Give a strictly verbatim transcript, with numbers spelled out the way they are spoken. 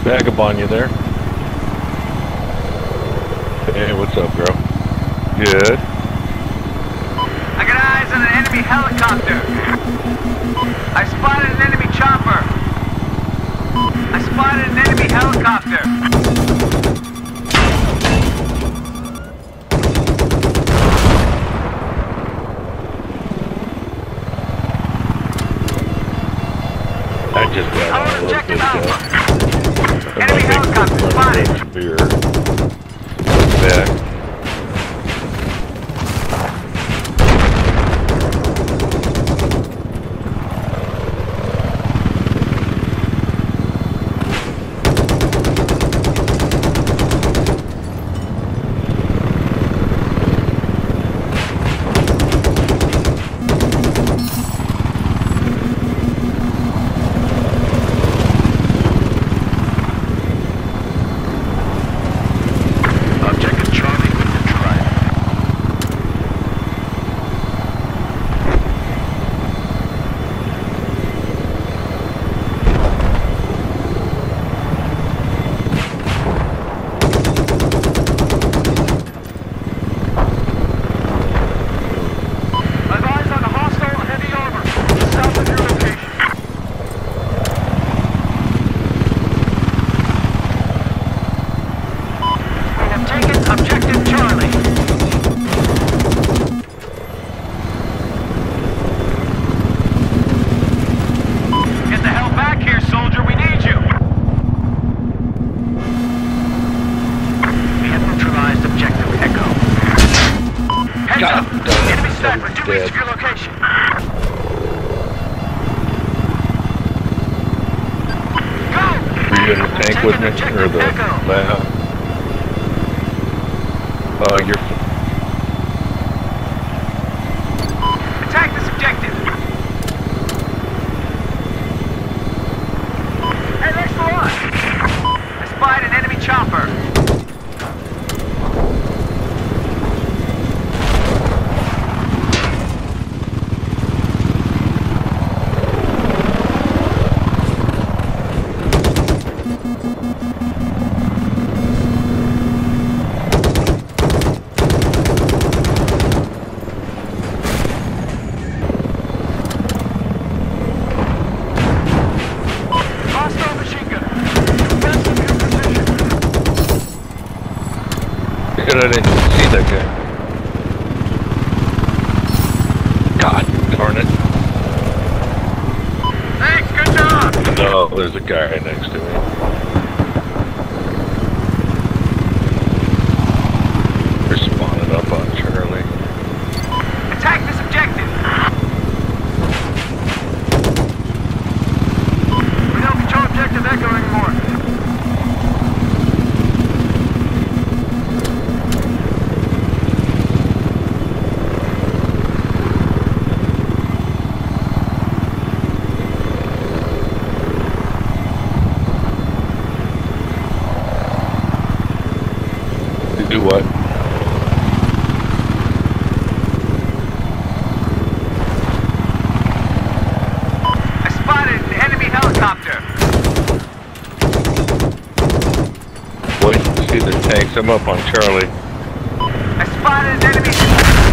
Vagabond, you there? Hey, what's up, girl? Good. I got eyes on an enemy helicopter. I spotted an enemy chopper. I spotted an enemy helicopter. I just got Our a little objective bit Alpha. of Enemy helicopter spotted. beer. Back. Objective Charlie. Get the hell back here, soldier. We need you. We have neutralized objective Echo. Heads God, up. God, Enemy sniper due dead. east of your location. Go! Were you in the tank Taking with me? objective Or the Echo. lab? Oh, you're... Attack this objective. Hey, next one. I spied an enemy chopper. Hostile machine gunner. Defense of your position. Good, I didn't see that guy. God darn it. Thanks, good job. No, there's a guy right next to me. They're spawning up on Charlie. Attack this objective. We don't control objective Echo anymore. You do what? I spotted an enemy helicopter. Wait, see the tanks. I'm up on Charlie. I spotted an enemy